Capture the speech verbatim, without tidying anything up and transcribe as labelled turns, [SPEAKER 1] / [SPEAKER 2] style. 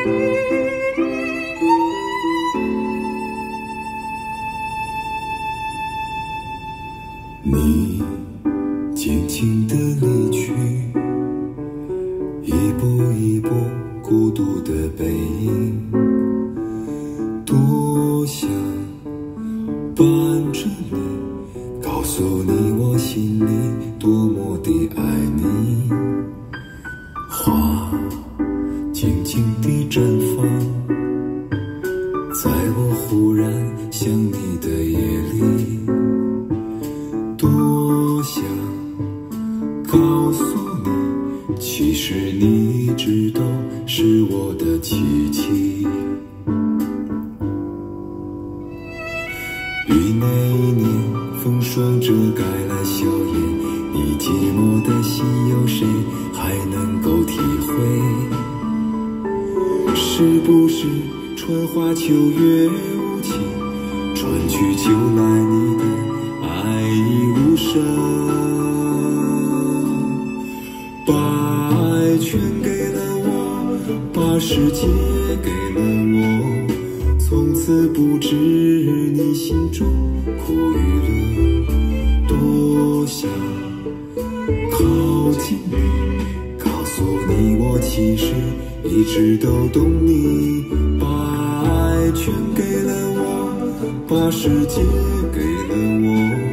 [SPEAKER 1] 你轻轻地离去，一步一步孤独的背影，多想伴着你，告诉你我心里多么的爱你。花静静地绽放，在我忽然想你的夜里，多想告诉你，其实你一直都是我的奇迹。雨那一年，风霜遮盖了笑颜，你寂寞的心有谁还能够体会？是不是春花秋月无情，春去秋来你的爱已无声？把爱全给了我，把世界给了我，从此不知你心中苦与乐。多想靠近你，告诉你我其实一直都懂你。把爱全给了我，把世界给了我，